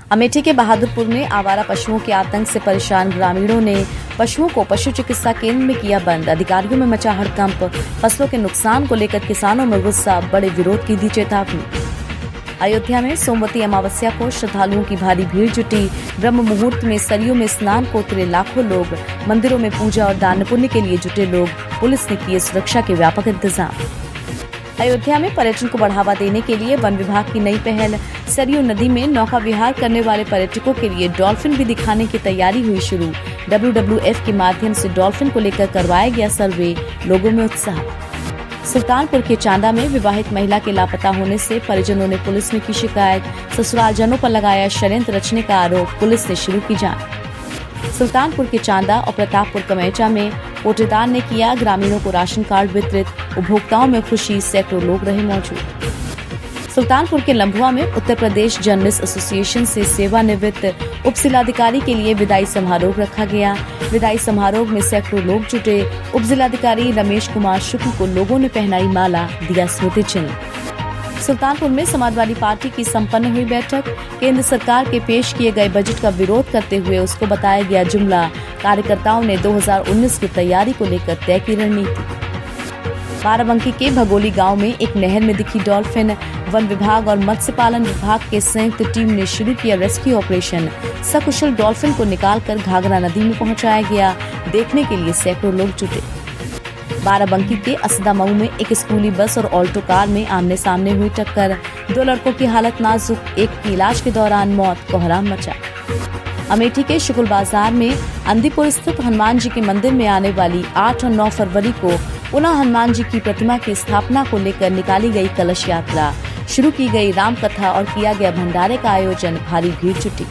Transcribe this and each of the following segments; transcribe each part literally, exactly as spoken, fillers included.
अमेठी के बहादुरपुर में आवारा पशुओं के आतंक से परेशान ग्रामीणों ने पशुओं को पशु चिकित्सा केंद्र में किया बंद। अधिकारियों में मचा हड़कंप। फसलों के नुकसान को लेकर किसानों में गुस्सा, बड़े विरोध की दी चेतावनी। अयोध्या में सोमवती अमावस्या को श्रद्धालुओं की भारी भीड़ जुटी। ब्रह्म मुहूर्त में सरयू में स्नान को उतरे लाखों लोग। मंदिरों में पूजा और दान पुण्य के लिए जुटे लोग। पुलिस ने किए सुरक्षा के व्यापक इंतजाम। अयोध्या में पर्यटन को बढ़ावा देने के लिए वन विभाग की नई पहल। सरयू नदी में नौका विहार करने वाले पर्यटकों के लिए डॉल्फिन भी दिखाने की तैयारी हुई शुरू। डब्ल्यू डब्ल्यू एफ के माध्यम से डॉल्फिन को लेकर करवाया गया सर्वे। लोगों में उत्साह। सुल्तानपुर के चांदा में विवाहित महिला के लापता होने से परिजनों ने पुलिस में की शिकायत। ससुरालजनों पर लगाया षड्यंत्र रचने का आरोप। पुलिस ने शुरू की जांच। सुल्तानपुर के चांदा और प्रतापपुर कमेचा में कोटेदार ने किया ग्रामीणों को राशन कार्ड वितरित। उपभोक्ताओं में खुशी, सैकड़ों लोग रहे मौजूद। सुल्तानपुर के लंबुआ में उत्तर प्रदेश जर्नलिस्ट एसोसिएशन से सेवानिवृत्त उप जिलाधिकारी के लिए विदाई समारोह रखा गया। विदाई समारोह में सैकड़ों लोग जुटे। उप जिलाधिकारी रमेश कुमार शुक्ल को लोगों ने पहनाई माला, दिया स्मृति चिन्ह। सुल्तानपुर में समाजवादी पार्टी की संपन्न हुई बैठक। केंद्र सरकार के पेश किए गए बजट का विरोध करते हुए उसको बताया गया जुमला। कार्यकर्ताओं ने दो हज़ार उन्नीस की तैयारी को लेकर तय की रणनीति। बाराबंकी के भगोली गांव में एक नहर में दिखी डॉल्फिन। वन विभाग और मत्स्य पालन विभाग के संयुक्त टीम ने शुरू किया रेस्क्यू ऑपरेशन। सकुशल डॉल्फिन को निकालकर घाघरा नदी में पहुंचाया गया। देखने के लिए सैकड़ों लोग जुटे। बाराबंकी के असदामऊ में एक स्कूली बस और ऑल्टो कार में आमने सामने हुई टक्कर। दो लड़कों की हालत नाजुक, एक की इलाज के दौरान मौत। कोहराम मचा। अमेठी के शुक्ल बाजार में अंदीपुर स्थित हनुमान जी के मंदिर में आने वाली आठ और नौ फरवरी को पुनः हनुमान जी की प्रतिमा की स्थापना को लेकर निकाली गई कलश यात्रा। शुरू की गई राम कथा और किया गया भंडारे का आयोजन। भारी भीड़ जुटी।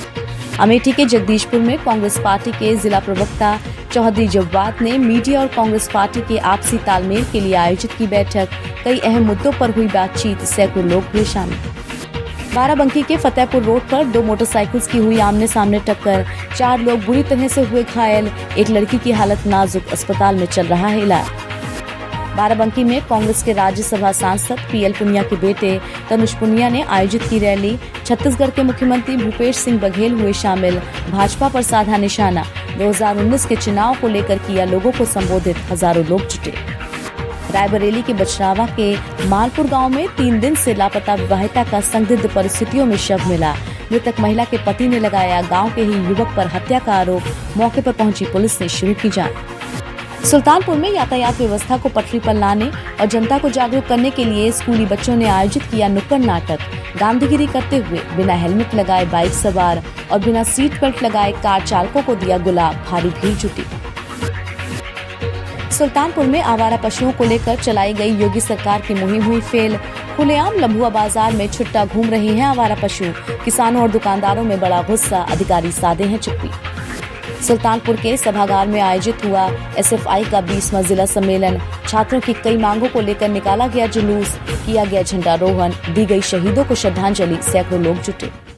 अमेठी के जगदीशपुर में कांग्रेस पार्टी के जिला प्रवक्ता चौधरी जव्वाद ने मीडिया और कांग्रेस पार्टी के आपसी तालमेल के लिए आयोजित की बैठक। कई अहम मुद्दों पर हुई बातचीत। सैकड़ों लोग हुए शामिल। बाराबंकी के फतेहपुर रोड पर दो मोटरसाइकिल्स की हुई आमने सामने टक्कर। चार लोग बुरी तरह से हुए घायल। एक लड़की की हालत नाजुक, अस्पताल में चल रहा है इलाज। बाराबंकी में कांग्रेस के राज्यसभा सांसद पीएल पुनिया के बेटे तनुज पुनिया ने आयोजित की रैली। छत्तीसगढ़ के मुख्यमंत्री भूपेश सिंह बघेल हुए शामिल। भाजपा पर साधा निशाना। दो हज़ार उन्नीस के चुनाव को लेकर किया लोगों को संबोधित। हजारों लोग जुटे। रायबरेली के बचरावा के मालपुर गांव में तीन दिन से लापता विवाहिता का संदिग्ध परिस्थितियों में शव मिला। मृतक महिला के पति ने लगाया गांव के ही युवक पर हत्या का आरोप। मौके पर पहुंची पुलिस ने शुरू की जांच। सुल्तानपुर में यातायात व्यवस्था को पटरी पर लाने और जनता को जागरूक करने के लिए स्कूली बच्चों ने आयोजित किया नुक्कड़ नाटक। गांधीगिरी करते हुए बिना हेलमेट लगाए बाइक सवार और बिना सीट बेल्ट लगाए कार चालकों को दिया गुलाब। भारी भीड़ जुटी। सुल्तानपुर में आवारा पशुओं को लेकर चलाई गई योगी सरकार की मुहिम हुई फेल। खुलेआम लंबुआ बाजार में छुट्टा घूम रहे हैं आवारा पशु। किसानों और दुकानदारों में बड़ा गुस्सा। अधिकारी साधे हैं चुप्पी। सुल्तानपुर के सभागार में आयोजित हुआ एस एफ आई का बीसवां जिला सम्मेलन। छात्रों की कई मांगों को लेकर निकाला गया जुलूस। किया गया झंडारोहण। दी गई शहीदों को श्रद्धांजलि। सैकड़ों लोग जुटे।